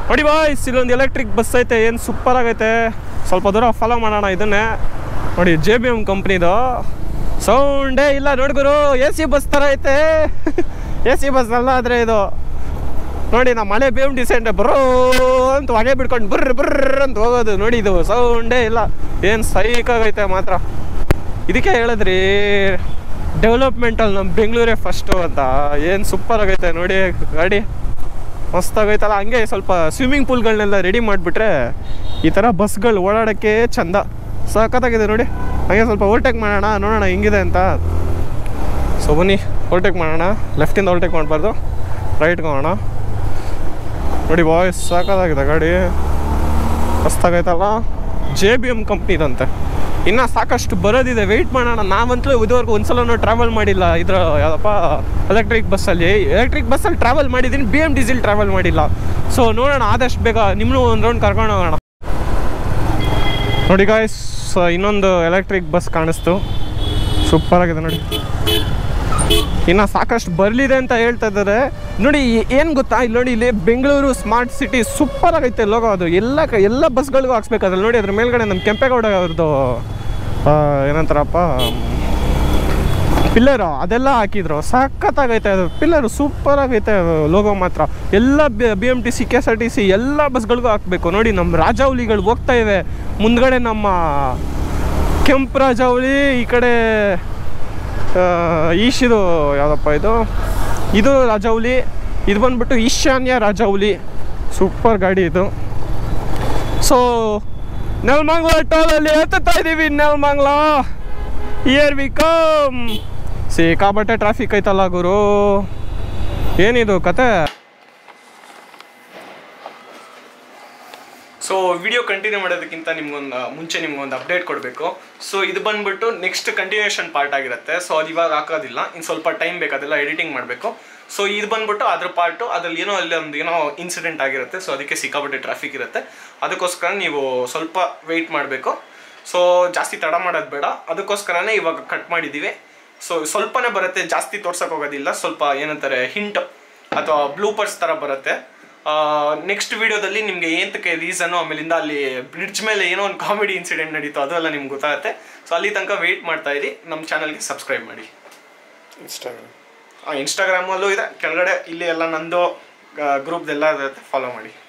ನೋಡಿ ಬಾಯ್ಸ್, ಇಲ್ಲೊಂದು electric bus ಐತೆ, ಏನು ಸೂಪರ್ ಆಗೈತೆ. ಸ್ವಲ್ಪ ದೂರ ಫಾಲೋ ಮಾಡೋಣ ಇದನ್ನೇ. ನೋಡಿ JBM ಕಂಪ್ನಿದು, ಸೌಂಡೇ ಇಲ್ಲ ನೋಡ್ಗುರು. AC ಬಸ್ ಥರ ಐತೆ. AC ಬಸ್ ಅಲ್ಲ ಆದರೆ ಇದು ನೋಡಿ, ನಮ್ಮ ಮಳೆ BMTC ಬರೋ ಅಂತ ಹೊಗೆ ಬಿಡ್ಕೊಂಡು ಬರ್ರ ಅಂತ ಹೋಗೋದು. ನೋಡಿ ಇದು ಸೌಂಡೇ ಇಲ್ಲ, ಏನು ಸೈಕಾಗೈತೆ ಮಾತ್ರ. ಇದಕ್ಕೆ ಹೇಳಿದ್ರಿ ಡೆವಲಪ್ಮೆಂಟಲ್ಲಿ ನಮ್ಮ ಬೆಂಗಳೂರೇ ಫಸ್ಟು ಅಂತ. ಏನು ಸೂಪರ್ ಆಗೈತೆ ನೋಡಿ ಗಾಡಿ, ಮಸ್ತಾಗೈತಲ್ಲ. ಹಂಗೆ ಸ್ವಲ್ಪ ಸ್ವಿಮ್ಮಿಂಗ್ ಪೂಲ್ಗಳನ್ನೆಲ್ಲ ರೆಡಿ ಮಾಡಿಬಿಟ್ರೆ ಈ ಥರ ಬಸ್ಗಳು ಓಡಾಡೋಕ್ಕೆ ಚಂದ, ಸಖತ್ತಾಗಿದೆ ನೋಡಿ. ಹಾಗೆ ಸ್ವಲ್ಪ ಓವರ್ಟೇಕ್ ಮಾಡೋಣ, ನೋಡೋಣ ಹೆಂಗಿದೆ ಅಂತ. ಸೊ ಬನ್ನಿ ಓವರ್ಟೇಕ್ ಮಾಡೋಣ. ಲೆಫ್ಟಿಂದ ಓವರ್ಟೇಕ್ ಮಾಡಬಾರ್ದು, ರೈಟ್ಗೆ ಹೋಗೋಣ. ನೋಡಿ ಬಾಯ್ಸ್, ಸಾಕಾಗಿದೆ ಗಾಡಿ, ಮಸ್ತಾಗೈತಲ್ಲ. JBM ಕಂಪ್ನಿದಂತೆ. ಇನ್ನು ಸಾಕಷ್ಟು ಬರೋದಿದೆ, ವೆಯ್ಟ್ ಮಾಡೋಣ. ನಾವಂತೂ ಇದುವರೆಗೂ ಒಂದ್ಸಲ ಟ್ರಾವೆಲ್ ಮಾಡಿಲ್ಲ ಇದ್ರ ಯಾವುದಪ್ಪ ಎಲೆಕ್ಟ್ರಿಕ್ ಬಸ್ಸಲ್ಲಿ. ಎಲೆಕ್ಟ್ರಿಕ್ ಬಸ್ಸಲ್ಲಿ ಟ್ರಾವೆಲ್ ಮಾಡಿದ್ದೀನಿ, BMTC ಟ್ರಾವೆಲ್ ಮಾಡಿಲ್ಲ. ಸೊ ನೋಡೋಣ, ಆದಷ್ಟು ಬೇಗ ನಿಮ್ಮನ್ನು ಒಂದು ರೌಂಡ್ ಕರ್ಕೊಂಡು ಹೋಗೋಣ. ನೋಡಿ ಗಾಯ್ಸ್, ಇನ್ನೊಂದು ಎಲೆಕ್ಟ್ರಿಕ್ ಬಸ್ ಕಾಣಿಸ್ತು, ಸೂಪರ್ ಆಗಿದೆ ನೋಡಿ. ಇನ್ನು ಸಾಕಷ್ಟು ಬರಲಿದೆ ಅಂತ ಹೇಳ್ತಾ ಇದ್ದಾರೆ. ನೋಡಿ ಏನು ಗೊತ್ತಾ, ಇಲ್ಲಿ ನೋಡಿ, ಇಲ್ಲಿ ಬೆಂಗಳೂರು ಸ್ಮಾರ್ಟ್ ಸಿಟಿ ಸೂಪರ್ ಆಗೈತೆ ಲೋಗೋ. ಅದು ಎಲ್ಲ ಬಸ್ಗಳಿಗೂ ಹಾಕ್ಸ್ಬೇಕಾದ್ರೆ ನೋಡಿ, ಅದ್ರ ಮೇಲ್ಗಡೆ ನಮ್ಮ ಕೆಂಪೇಗೌಡ ಅವ್ರದ್ದು ಏನಂತಾರಪ್ಪ ಪಿಲ್ಲರು ಅದೆಲ್ಲ ಹಾಕಿದ್ರು, ಸಖತ್ತಾಗೈತೆ ಅದು ಪಿಲ್ಲರು, ಸೂಪರ್ ಆಗೈತೆ ಲೋಗೋ ಮಾತ್ರ. ಎಲ್ಲ BMTC KSRTC ಎಲ್ಲ ಬಸ್ಗಳಿಗೂ ಹಾಕಬೇಕು. ನೋಡಿ ನಮ್ಮ ರಾಜಾವಲಿಗಳು ಹೋಗ್ತಾ ಇವೆ ಮುಂದ್ಗಡೆ, ನಮ್ಮ ಕೆಂಪು ರಾಜಾವಲಿ, ಈ ಕಡೆ ಈಶಿದು ಯಾವುದಪ್ಪ ಇದು ರಾಜಾವಲಿ, ಇದು ಬಂದ್ಬಿಟ್ಟು ಈಶಾನ್ಯ ರಾಜಾವಲಿ. ಸೂಪರ್ ಗಾಡಿ ಇದು. ಸೊ ನೆಲಮಂಗಲ ಟೋಲಲ್ಲಿ ಎತ್ತಾ ಇದ್ದೀವಿ. Nelamangala here we come. ಸಿಕ್ಕಾಪಟ್ಟೆ ಟ್ರಾಫಿಕ್ ಐತಲ್ಲ ಗುರು, ಏನಿದು ಕತೆ. ಸೊ ವಿಡಿಯೋ ಕಂಟಿನ್ಯೂ ಮಾಡೋದಕ್ಕಿಂತ ಮುಂಚೆ ನಿಮ್ಗೊಂದು ಅಪ್ಡೇಟ್ ಕೊಡಬೇಕು. ಸೊ ಇದು ಬಂದ್ಬಿಟ್ಟು ನೆಕ್ಸ್ಟ್ ಕಂಟಿನ್ಯೂಷನ್ ಪಾರ್ಟ್ ಆಗಿರುತ್ತೆ. ಸೊ ಅದು ಇವಾಗ ಹಾಕೋದಿಲ್ಲ, ಇನ್ನು ಸ್ವಲ್ಪ ಟೈಮ್ ಬೇಕು, ಅದೆಲ್ಲ ಎಡಿಟಿಂಗ್ ಮಾಡಬೇಕು. ಸೊ ಇದು ಬಂದ್ಬಿಟ್ಟು ಅದ್ರ ಪಾರ್ಟು, ಅದ್ರಲ್ಲಿ ಏನೋ ಇನ್ಸಿಡೆಂಟ್ ಆಗಿರುತ್ತೆ. ಸೊ ಅದಕ್ಕೆ ಸಿಕ್ಕಾಪಟ್ಟೆ ಟ್ರಾಫಿಕ್ ಇರುತ್ತೆ, ಅದಕ್ಕೋಸ್ಕರ ನೀವು ಸ್ವಲ್ಪ ವೆಯ್ಟ್ ಮಾಡಬೇಕು. ಸೊ ಜಾಸ್ತಿ ತಡ ಮಾಡೋದು ಬೇಡ, ಅದಕ್ಕೋಸ್ಕರನೇ ಇವಾಗ ಕಟ್ ಮಾಡಿದ್ದೀವಿ. ಸೊ ಸ್ವಲ್ಪನೇ ಬರುತ್ತೆ, ಜಾಸ್ತಿ ತೋರ್ಸೋಕೆ ಹೋಗೋದಿಲ್ಲ. ಸ್ವಲ್ಪ ಏನಂತಾರೆ ಹಿಂಟ್ ಅಥವಾ ಬ್ಲೂಪರ್ಸ್ ಥರ ಬರುತ್ತೆ. ನೆಕ್ಸ್ಟ್ ವಿಡಿಯೋದಲ್ಲಿ ನಿಮಗೆ ಏನಕ್ಕೆ ರೀಸನ್ನು, ಆಮೇಲಿಂದ ಅಲ್ಲಿ ಬ್ರಿಡ್ಜ್ ಮೇಲೆ ಏನೋ ಒಂದು ಕಾಮಿಡಿ ಇನ್ಸಿಡೆಂಟ್ ನಡೀತು, ಅದೆಲ್ಲ ನಿಮ್ಗೆ ಗೊತ್ತಾಗುತ್ತೆ. ಸೊ ಅಲ್ಲಿ ತನಕ ವೆಯ್ಟ್ ಮಾಡ್ತಾ ಇರಿ. ನಮ್ಮ ಚಾನಲ್ಗೆ ಸಬ್ಸ್ಕ್ರೈಬ್ ಮಾಡಿ. ಇನ್ಸ್ಟಾಗ್ರಾಮಲ್ಲೂ ಇದೆ ಕೆಳಗಡೆ, ಇಲ್ಲಿ ಎಲ್ಲ ನಂದು ಗ್ರೂಪ್ದೆಲ್ಲ ಇರುತ್ತೆ, ಫಾಲೋ ಮಾಡಿ.